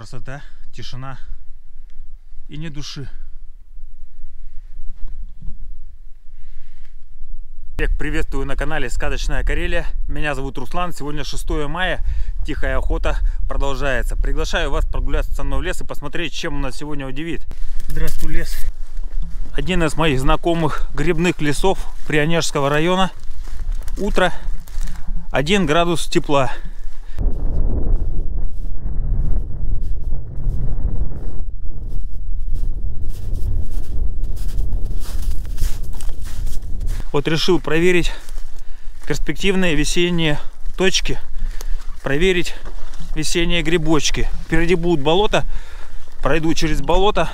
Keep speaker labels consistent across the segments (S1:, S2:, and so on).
S1: красота, тишина и ни души. Всех приветствую на канале Сказочная Карелия. Меня зовут Руслан. Сегодня 6 мая. Тихая охота продолжается. Приглашаю вас прогуляться со мной в лес и посмотреть, чем он нас сегодня удивит. Здравствуй, лес. Один из моих знакомых грибных лесов Прионежского района. Утро. 1 градус тепла. Вот решил проверить перспективные весенние точки, проверить весенние грибочки. Впереди будут болота, пройду через болото.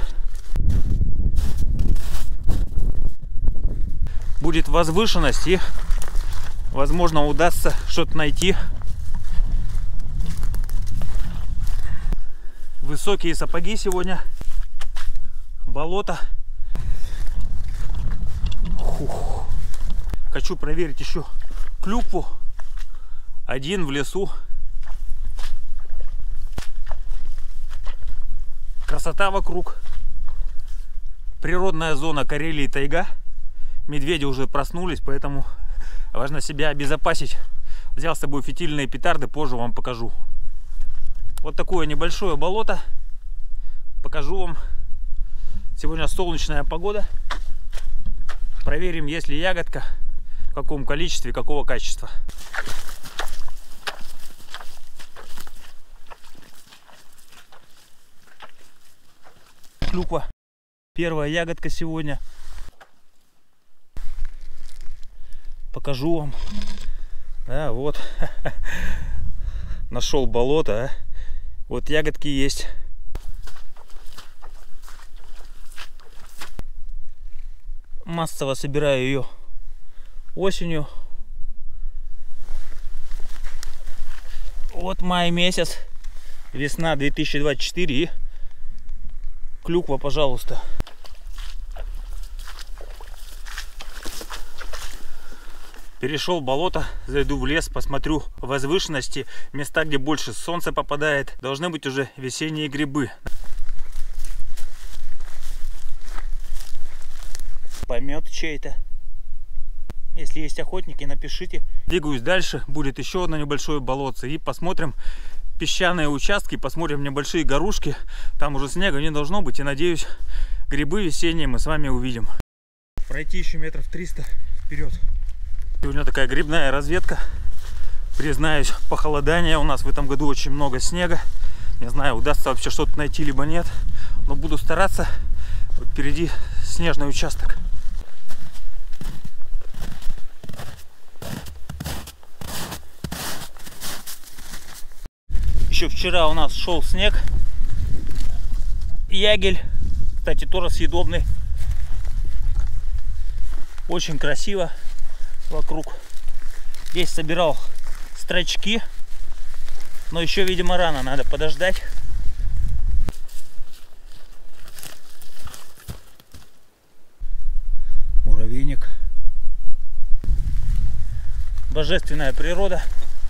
S1: Будет возвышенность и, возможно, удастся что-то найти. Высокие сапоги сегодня, болото. Фух. Хочу проверить еще клюкву. 1 в лесу. Красота вокруг. Природная зона Карелии, тайга. Медведи уже проснулись, поэтому важно себя обезопасить. Взял с собой фитильные петарды, позже вам покажу. Вот такое небольшое болото. Покажу вам. Сегодня солнечная погода. Проверим, есть ли ягодка, в каком количестве, какого качества. Клюква. Первая ягодка сегодня. Покажу вам. Да, вот. Нашел болото. А? Вот ягодки есть. Массово собираю ее осенью. Вот май месяц, весна 2024 и клюква, пожалуйста. Перешел болото, зайду в лес, посмотрю возвышенности, места, где больше солнца попадает. Должны быть уже весенние грибы. Помет чей-то. Если есть охотники, напишите. Двигаюсь дальше, будет еще одно небольшое болотце. И посмотрим песчаные участки, посмотрим небольшие горушки. Там уже снега не должно быть. И надеюсь, грибы весенние мы с вами увидим. Пройти еще метров 300 вперед. Сегодня такая грибная разведка. Признаюсь, похолодание. У нас в этом году очень много снега. Не знаю, удастся вообще что-то найти, либо нет. Но буду стараться. Вот впереди снежный участок. Еще вчера у нас шел снег. Ягель, кстати, тоже съедобный. Очень красиво вокруг. Здесь собирал строчки, но еще, видимо, рано, надо подождать. Муравейник. Божественная природа.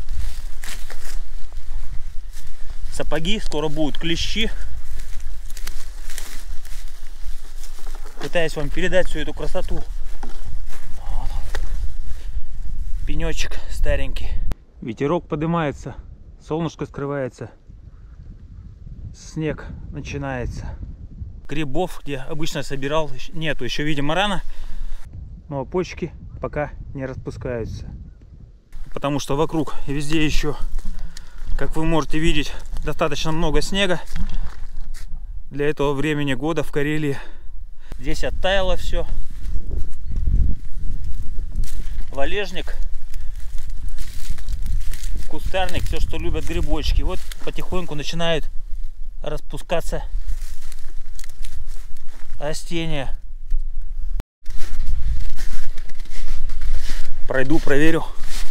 S1: Сапоги, скоро будут клещи. Пытаюсь вам передать всю эту красоту. Пенечек старенький. Ветерок поднимается, солнышко скрывается, снег начинается. Грибов, где обычно собирал, нету. Еще, видимо, рано. Но почки пока не распускаются. Потому что вокруг везде еще, как вы можете видеть, достаточно много снега для этого времени года в Карелии. Здесь оттаяло все. Валежник, кустарник, все, что любят грибочки. Вот потихоньку начинают распускаться растения. Пройду, проверю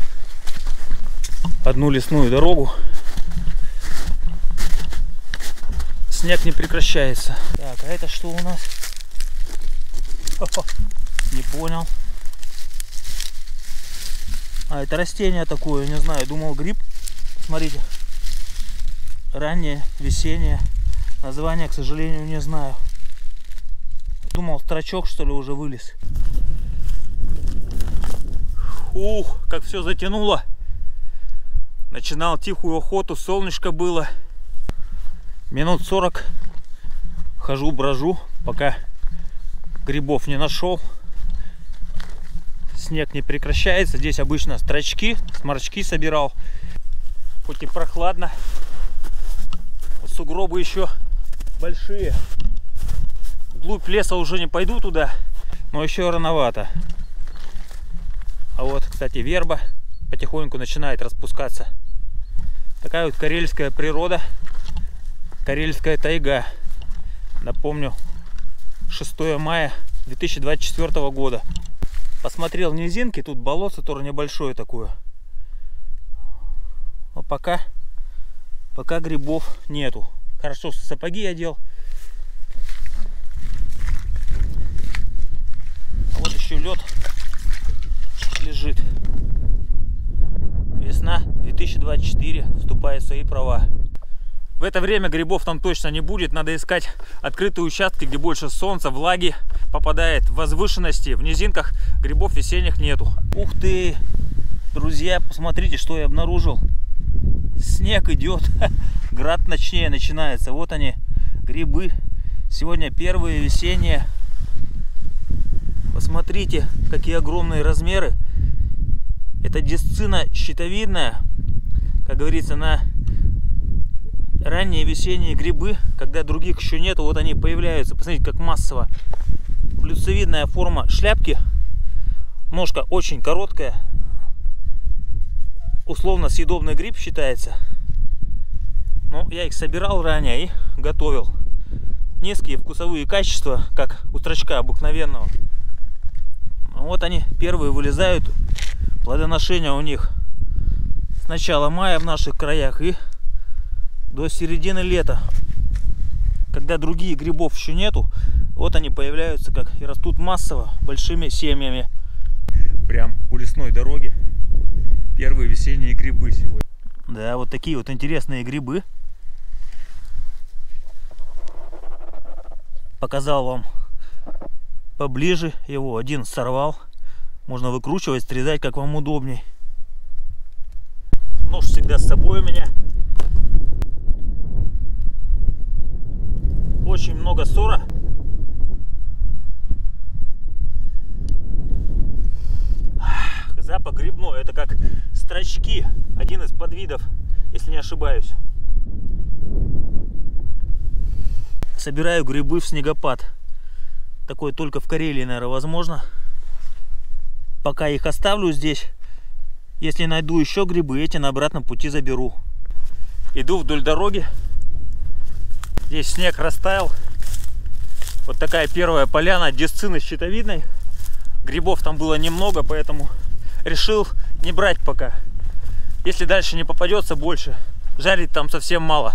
S1: одну лесную дорогу. Снег не прекращается. Так, а это что у нас? Не понял. А это растение такое, не знаю, думал гриб. Смотрите, раннее, весеннее. Название, к сожалению, не знаю. Думал, строчок, что ли, уже вылез. Ух, как все затянуло. Начинал тихую охоту, солнышко было. Минут 40 хожу, брожу, пока грибов не нашел. Снег не прекращается. Здесь обычно строчки, сморчки собирал. Хоть и прохладно. Сугробы еще большие. Вглубь леса уже не пойду туда, но еще рановато. А вот, кстати, верба потихоньку начинает распускаться. Такая вот карельская природа, карельская тайга. Напомню, 6 мая 2024 года. Посмотрел низинки, тут болото тоже небольшое такое. Но пока грибов нету. Хорошо, сапоги одел. А вот еще лед лежит. Весна 2024 вступает в свои права. В это время грибов там точно не будет. Надо искать открытые участки, где больше солнца, влаги попадает. В возвышенности, в низинках грибов весенних нету. Ух ты! Друзья, посмотрите, что я обнаружил. Снег идет. Град ночнее начинается. Вот они, грибы. Сегодня первые весенние. Посмотрите, какие огромные размеры. Это дисцина щитовидная. Как говорится, на ранние весенние грибы, когда других еще нету, вот они появляются. Посмотрите, как массово. Блюдцевидная форма шляпки. Ножка очень короткая. Условно съедобный гриб считается. Но я их собирал ранее и готовил. Низкие вкусовые качества, как у строчка обыкновенного. Вот они первые вылезают. Плодоношение у них с начала мая в наших краях и до середины лета. Когда другие грибов еще нету, вот они появляются как и растут массово, большими семьями. Прям у лесной дороги первые весенние грибы сегодня. Да, вот такие вот интересные грибы. Показал вам поближе его. Один сорвал. Можно выкручивать, срезать, как вам удобней. Нож всегда с собой у меня. Очень много сора. Запах грибной. Это как строчки. Один из подвидов, если не ошибаюсь. Собираю грибы в снегопад. Такое только в Карелии, наверное, возможно. Пока их оставлю здесь. Если найду еще грибы, эти на обратном пути заберу. Иду вдоль дороги. Здесь снег растаял. Вот такая первая поляна дисцины щитовидной. Грибов там было немного, поэтому решил не брать пока. Если дальше не попадется больше, жарить там совсем мало.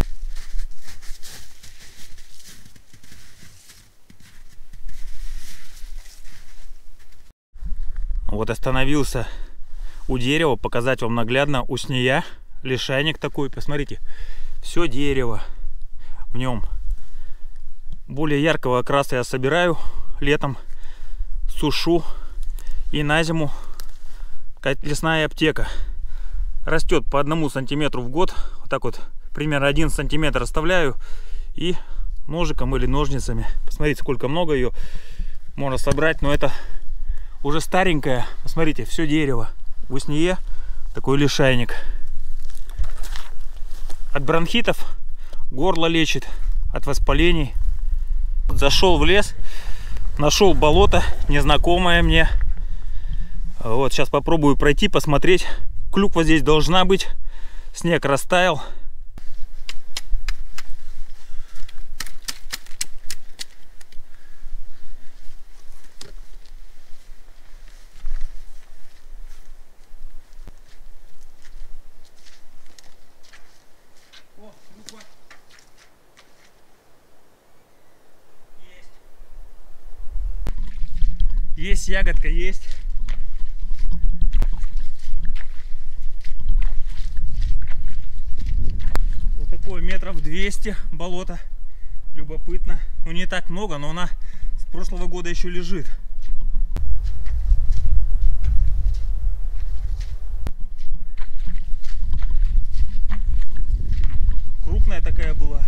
S1: Вот остановился у дерева, показать вам наглядно усния, лишайник такой, посмотрите, все дерево в нем. Более яркого окраса я собираю летом, сушу и на зиму лесная аптека. Растет по 1 сантиметру в год, вот так вот примерно 1 сантиметр оставляю и ножиком или ножницами. Посмотрите, сколько много ее можно собрать, но это уже старенькая. Посмотрите, все дерево в усне, такой лишайник. От бронхитов горло лечит, от воспалений. Зашел в лес, нашел болото незнакомое мне. Вот сейчас попробую пройти, посмотреть. Клюква здесь должна быть. Снег растаял. Есть ягодка, есть. Вот такой Ой, метров 200 болото. Любопытно. Ну не так много, но она с прошлого года еще лежит. Крупная такая была.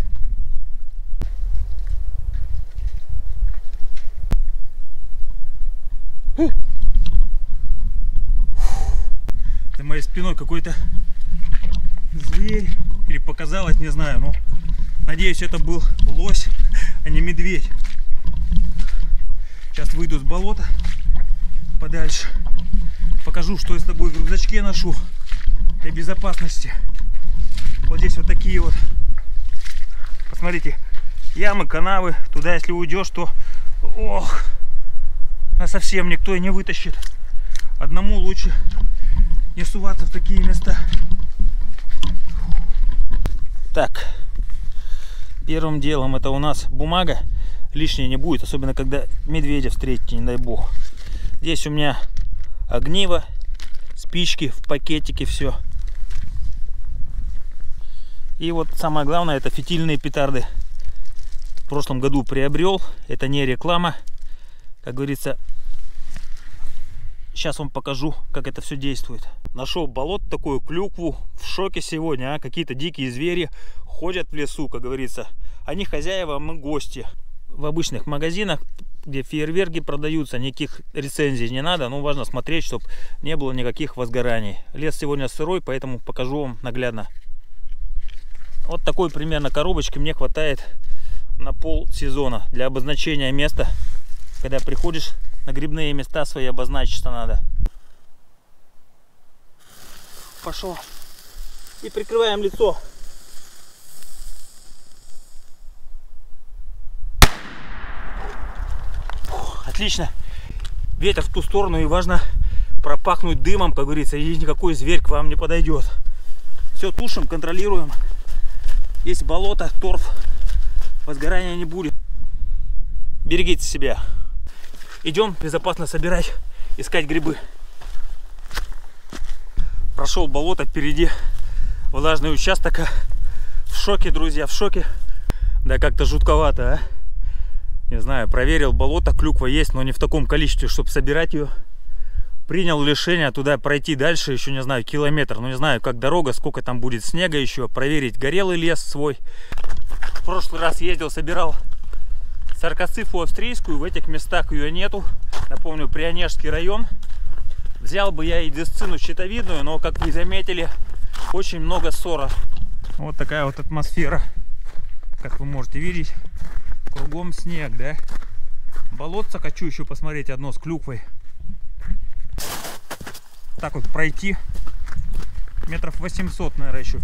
S1: За моей спиной какой-то зверь. Или показалось, не знаю, но надеюсь, это был лось, а не медведь. Сейчас выйду с болота подальше. Покажу, что я с тобой в рюкзачке ношу для безопасности. Вот здесь вот такие вот, посмотрите, ямы, канавы. Туда, если уйдешь, то ох, а совсем никто и не вытащит. Одному лучше не суваться в такие места. Так, первым делом это у нас бумага. Лишней не будет, особенно когда медведя встретите, не дай бог. Здесь у меня огниво, спички в пакетике, все. И вот самое главное, это фитильные петарды. В прошлом году приобрел, это не реклама, как говорится. Сейчас вам покажу, как это все действует. Нашел болото, такую клюкву. В шоке сегодня, какие-то дикие звери ходят в лесу, как говорится. Они хозяева, мы гости. В обычных магазинах, где фейерверки продаются, никаких рецензий не надо. Но важно смотреть, чтобы не было никаких возгораний. Лес сегодня сырой, поэтому покажу вам наглядно. Вот такой примерно коробочки мне хватает на полсезона. Для обозначения места, когда приходишь на грибные места свои, обозначиться надо. Пошел. И прикрываем лицо. Отлично. Ветер в ту сторону, и важно пропахнуть дымом, как говорится, и никакой зверь к вам не подойдет. Все тушим, контролируем. Есть болото, торф, возгорания не будет. Берегите себя. Идем безопасно собирать, искать грибы. Прошел болото, впереди влажный участок. В шоке, друзья, в шоке. Да как-то жутковато, а? Не знаю, проверил болото, клюква есть, но не в таком количестве, чтобы собирать ее. Принял решение туда пройти дальше, еще не знаю, километр. Но не знаю, как дорога, сколько там будет снега еще. Проверить, горелый лес свой. В прошлый раз ездил, собирал саркоцифу австрийскую. В этих местах ее нету. Напомню, Прионежский район. Взял бы я и дисцину щитовидную, но, как вы заметили, очень много ссоров. Вот такая вот атмосфера, как вы можете видеть. Кругом снег, да? Болотце хочу еще посмотреть одно с клюквой. Так вот пройти метров 800, наверное, еще.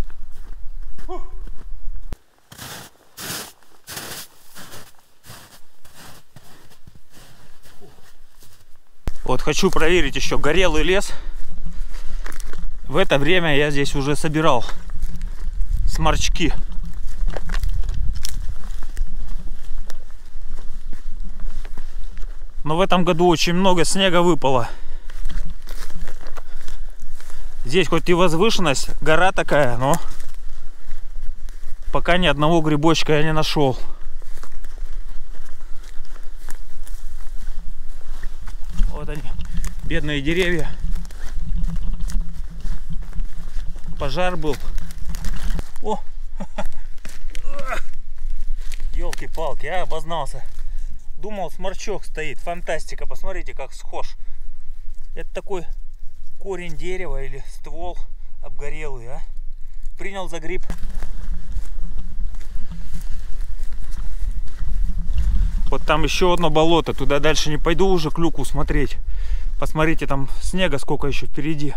S1: Вот хочу проверить еще горелый лес. В это время я здесь уже собирал сморчки. Но в этом году очень много снега выпало. Здесь хоть и возвышенность, гора такая, но пока ни одного грибочка я не нашел. Вот они, бедные деревья. Пожар был. О! Ёлки-палки, я обознался. Думал, сморчок стоит. Фантастика. Посмотрите, как схож. Это такой корень дерева или ствол обгорелый, а? Принял за гриб. Вот там еще одно болото. Туда дальше не пойду уже клюкву смотреть. Посмотрите, там снега сколько еще впереди.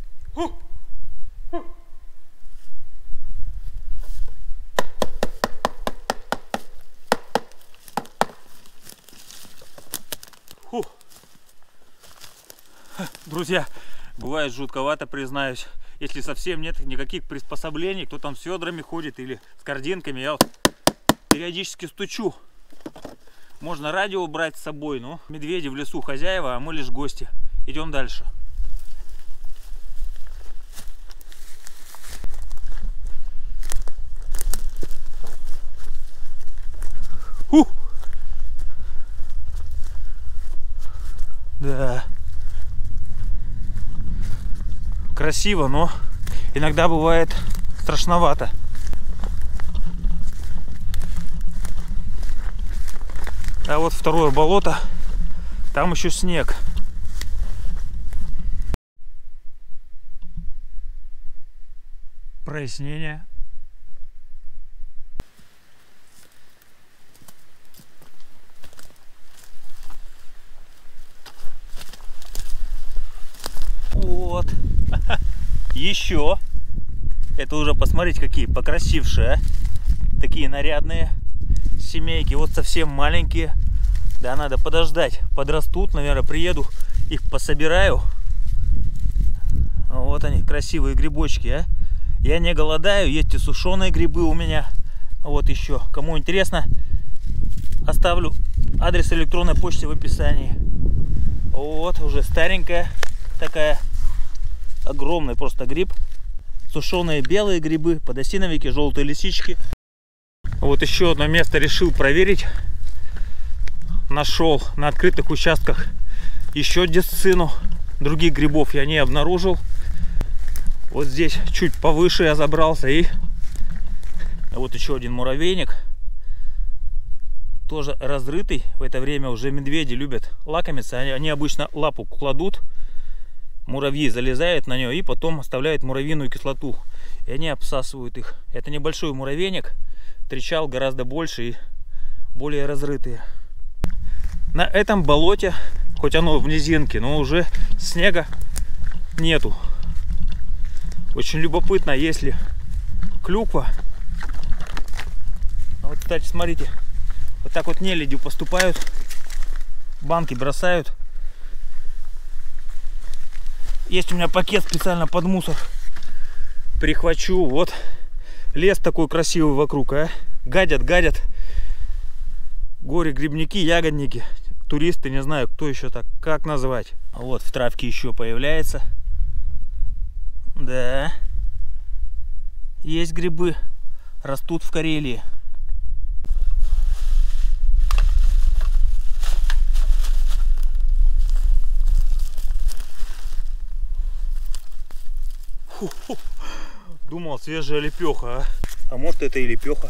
S1: Друзья, бывает жутковато, признаюсь. Если совсем нет никаких приспособлений, кто там с ведрами ходит или с корзинками, я вот периодически стучу. Можно радио брать с собой, но медведи в лесу хозяева, а мы лишь гости. Идем дальше. Фу. Да. Красиво, но иногда бывает страшновато. А вот второе болото, там еще снег. Прояснение. Вот. Еще. Это уже посмотрите, какие покрасившие. Такие нарядные семейки. Вот совсем маленькие. Да, надо подождать. Подрастут, наверное, приеду, их пособираю. Вот они, красивые грибочки, а. Я не голодаю, есть и сушеные грибы у меня. Вот еще. Кому интересно, оставлю адрес электронной почты в описании. Вот, уже старенькая такая. Огромный просто гриб. Сушеные белые грибы, подосиновики, желтые лисички. Вот еще одно место решил проверить. Нашел на открытых участках еще дисцину. Других грибов я не обнаружил. Вот здесь чуть повыше я забрался. И вот еще один муравейник. Тоже разрытый. В это время уже медведи любят лакомиться. Они обычно лапу кладут. Муравьи залезают на нее и потом оставляют муравьиную кислоту. И они обсасывают их. Это небольшой муравейник. Встречал гораздо больше и более разрытые. На этом болоте, хоть оно в низинке, но уже снега нету. Очень любопытно, если клюква. Вот, кстати, смотрите. Вот так вот нелюди поступают. Банки бросают. Есть у меня пакет специально под мусор. Прихвачу. Вот лес такой красивый вокруг, а. Гадят. Горе-грибники, ягодники. Туристы, не знаю, кто еще так, как называть. Вот в травке еще появляется. Да. Есть грибы. Растут в Карелии. Фу-фу. Думал, свежая лепеха, а может это и лепеха.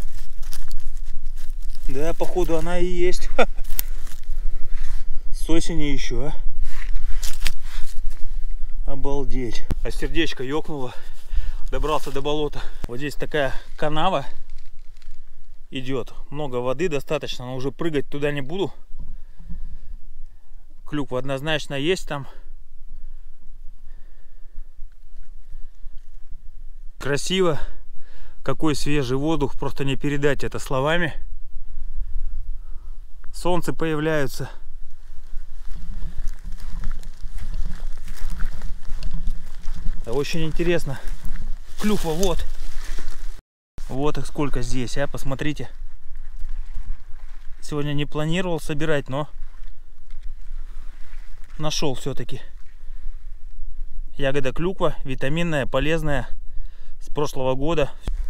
S1: Да, походу она и есть. С осени еще, а. Обалдеть. А сердечко ёкнуло. Добрался до болота. Вот здесь такая канава идет. Много воды достаточно, но уже прыгать туда не буду. Клюква однозначно есть там. Красиво. Какой свежий воздух, просто не передать это словами. Солнце появляется. Очень интересно. Клюква, вот. Вот их сколько здесь, а, посмотрите. Сегодня не планировал собирать, но нашел все-таки. Ягода клюква, витаминная, полезная, с прошлого года.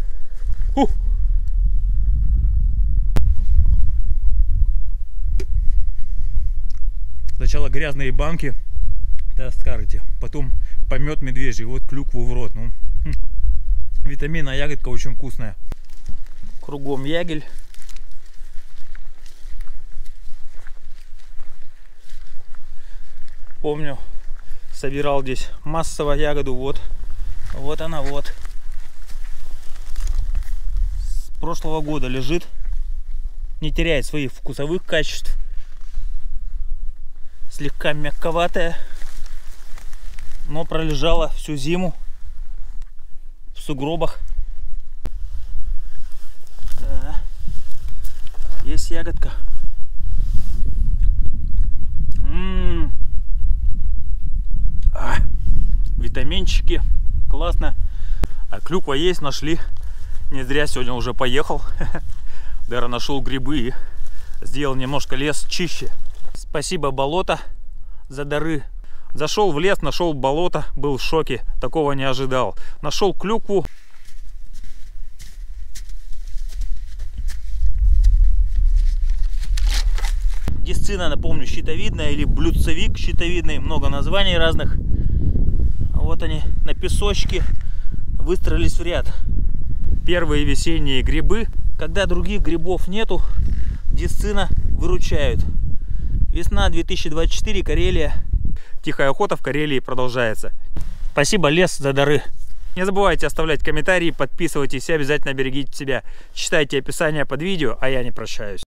S1: Сначала грязные банки, да, скажете, потом помет медвежий, вот клюкву в рот. Ну, витаминная ягодка очень вкусная. Кругом ягель. Помню, собирал здесь массово ягоду, вот. Вот она, вот. С прошлого года лежит. Не теряет своих вкусовых качеств. Слегка мягковатая. Но пролежала всю зиму в сугробах. Да. Есть ягодка. Витаминчики. Классно. А клюква есть, нашли. Не зря сегодня уже поехал. Даже нашел грибы и сделал немножко лес чище. Спасибо, болото, за дары. Зашел в лес, нашел болото, был в шоке, такого не ожидал. Нашел клюкву. дисцина, напомню, щитовидная или блюдцевик щитовидный, много названий разных. Вот они на песочке выстроились в ряд. Первые весенние грибы. Когда других грибов нету, дисцина выручают. Весна 2024, Карелия. Тихая охота в Карелии продолжается. Спасибо, лес, за дары. Не забывайте оставлять комментарии, подписывайтесь и обязательно берегите себя. Читайте описание под видео, а я не прощаюсь.